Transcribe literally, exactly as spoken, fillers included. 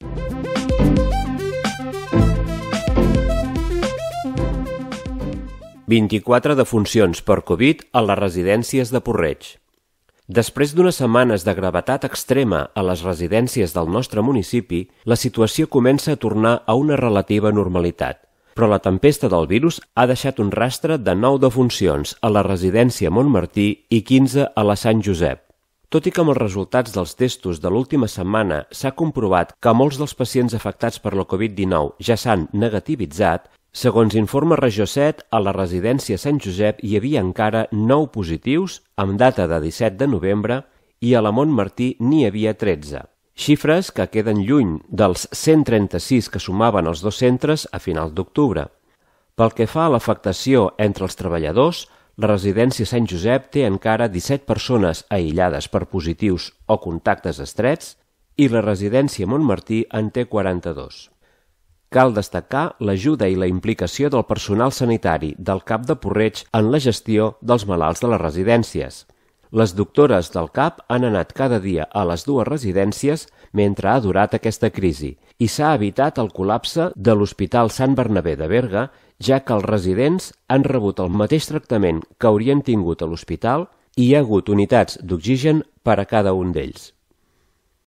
vint-i-quatre defuncions per Covid a les residències de Puig-reig. Després d'unes setmanes de gravetat extrema a les residències del nostre municipi, la situació comença a tornar a una relativa normalitat. Però la tempesta del virus ha deixat un rastre de nou defuncions a la residència Montmartí i quinze a la Sant Josep. Tot i que amb els resultats dels testos de l'última setmana s'ha comprovat que molts dels pacients afectats per la Covid dinou ja s'han negativitzat, segons informa Regió set, a la residència Sant Josep hi havia encara nou positius amb data de disset de novembre i a la Montmartí n'hi havia tretze. Xifres que queden lluny dels cent trenta-sis que sumaven els dos centres a finals d'octubre. Pel que fa a l'afectació entre els treballadors, la residència Sant Josep té encara disset persones aïllades per positius o contactes estrets i la residència Montmartí en té quaranta-dos. Cal destacar l'ajuda i la implicació del personal sanitari del C A P de Puig-reig en la gestió dels malalts de les residències. Les doctores del C A P han anat cada dia a les dues residències mentre ha durat aquesta crisi i s'ha evitat el col·lapse de l'Hospital Sant Bernabé de Berga, ja que els residents han rebut el mateix tractament que haurien tingut a l'hospital i hi ha hagut unitats d'oxigen per a cada un d'ells.